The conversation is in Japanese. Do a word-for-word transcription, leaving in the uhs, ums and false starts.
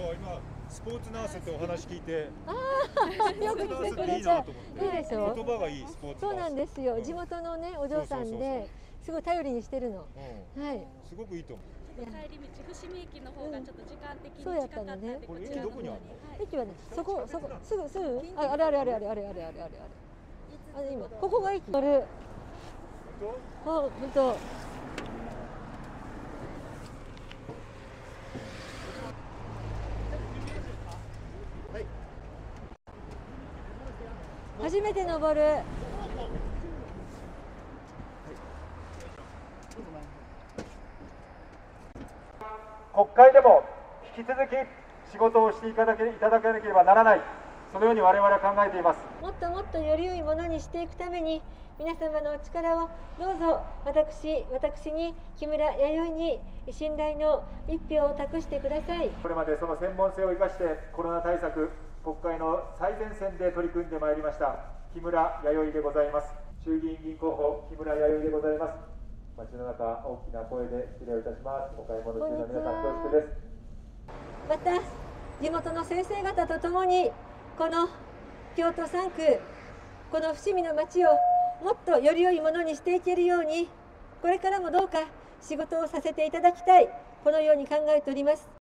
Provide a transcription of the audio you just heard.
そう今スポーツナースってお話聞いて、 ああ、よく来てくれちゃう。いいでしょ。 言葉がいいスポーツナース。 そうなんですよ。地元のねお嬢さんですごい頼りにしてるの。はい。 すごくいいと思う。 帰り道伏見駅の方がちょっと時間的にそうやったのね。 これ駅どこにあるの？ 駅はねそこそこすぐすぐああれあれあれあれあれあれあれあれあれあれ今ここが駅あれ。本当。初めて登る。 国会でも引き続き仕事をしていただけいただかなければならない、そのように我々は考えています。 もっともっとより良いものにしていくために皆様のお力をどうぞ私私に木村弥生に信頼の一票を託してください。 これまでその専門性を生かしてコロナ対策国会の最前線で取り組んでまいりました木村弥生でございます。衆議院議員候補木村弥生でございます。街の中大きな声で失礼をいたします。お買い物中の皆さん恐縮です。 また地元の先生方とともにこの京都さん区この伏見の町をもっとより良いものにしていけるようにこれからもどうか仕事をさせていただきたい、このように考えております。